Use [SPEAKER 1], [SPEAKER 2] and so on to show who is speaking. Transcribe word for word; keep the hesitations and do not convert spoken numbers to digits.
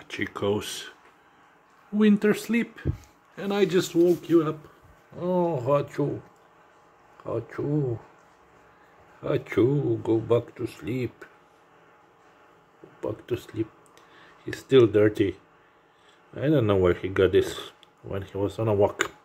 [SPEAKER 1] Hachiko'S winter sleep, and I just woke you up. Oh, Hacho, Hacho, Hacho, go back to sleep. Go back to sleep. He's still dirty. I don't know where he got this when he was on a walk.